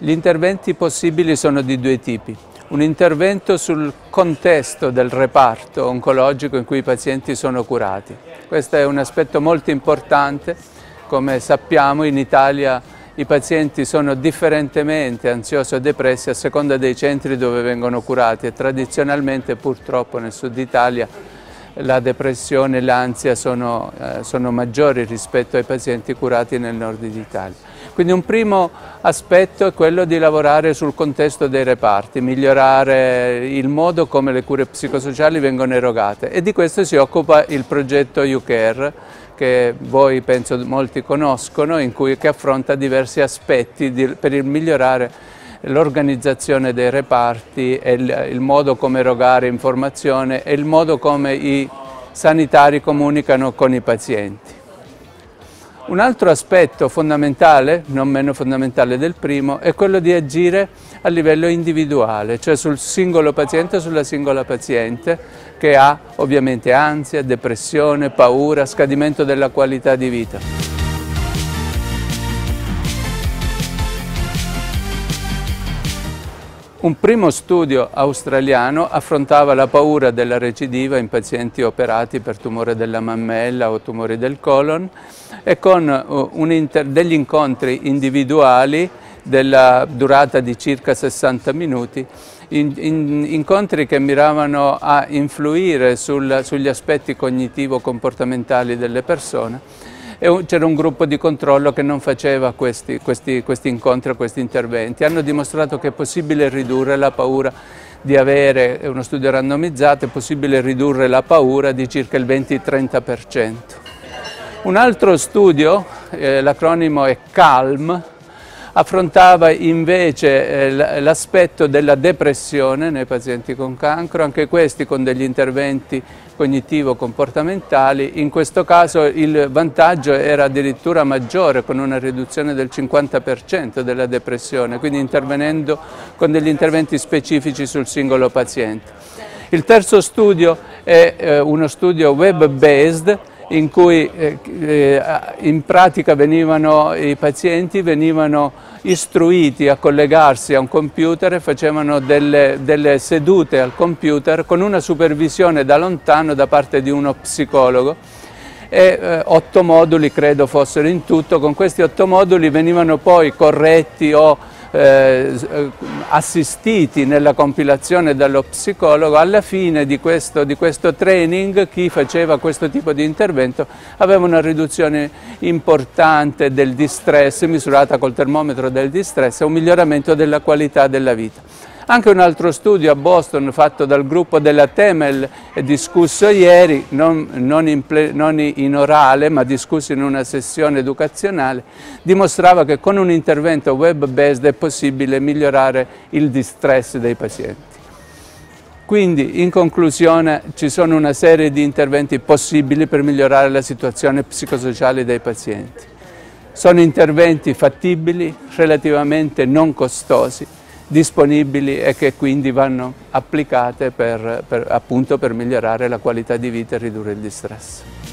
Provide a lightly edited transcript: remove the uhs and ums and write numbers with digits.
Gli interventi possibili sono di due tipi. Un intervento sul contesto del reparto oncologico in cui i pazienti sono curati. Questo è un aspetto molto importante. Come sappiamo, in Italia i pazienti sono differentemente ansiosi o depressi a seconda dei centri dove vengono curati e tradizionalmente purtroppo nel sud Italia la depressione e l'ansia sono maggiori rispetto ai pazienti curati nel nord d'Italia. Quindi un primo aspetto è quello di lavorare sul contesto dei reparti, migliorare il modo come le cure psicosociali vengono erogate, e di questo si occupa il progetto YouCare, che voi penso molti conoscono, che affronta diversi aspetti per migliorare l'organizzazione dei reparti e il modo come erogare informazione e il modo come i sanitari comunicano con i pazienti. Un altro aspetto fondamentale, non meno fondamentale del primo, è quello di agire a livello individuale, cioè sul singolo paziente o sulla singola paziente che ha ovviamente ansia, depressione, paura, scadimento della qualità di vita. Un primo studio australiano affrontava la paura della recidiva in pazienti operati per tumore della mammella o tumori del colon, e con degli incontri individuali della durata di circa 60 minuti, incontri che miravano a influire sugli aspetti cognitivo-comportamentali delle persone. C'era un gruppo di controllo che non faceva questi incontri o questi interventi. Hanno dimostrato che è possibile ridurre la paura di avere, è uno studio randomizzato, è possibile ridurre la paura di circa il 20-30%. Un altro studio, l'acronimo è CALM, affrontava invece l'aspetto della depressione nei pazienti con cancro, anche questi con degli interventi cognitivo-comportamentali. In questo caso il vantaggio era addirittura maggiore, con una riduzione del 50% della depressione, quindi intervenendo con degli interventi specifici sul singolo paziente. Il terzo studio è uno studio web-based, in cui in pratica i pazienti venivano istruiti a collegarsi a un computer e facevano delle sedute al computer con una supervisione da lontano da parte di uno psicologo, e 8 moduli credo fossero in tutto. Con questi 8 moduli venivano poi corretti o assistiti nella compilazione dallo psicologo. Alla fine di questo training, chi faceva questo tipo di intervento aveva una riduzione importante del distress, misurata col termometro del distress, e un miglioramento della qualità della vita. Anche un altro studio a Boston fatto dal gruppo della Temel e discusso ieri, non in orale ma discusso in una sessione educazionale, dimostrava che con un intervento web-based è possibile migliorare il distress dei pazienti. Quindi, in conclusione, ci sono una serie di interventi possibili per migliorare la situazione psicosociale dei pazienti. Sono interventi fattibili, relativamente non costosi, disponibili e che quindi vanno applicate appunto per migliorare la qualità di vita e ridurre il distress.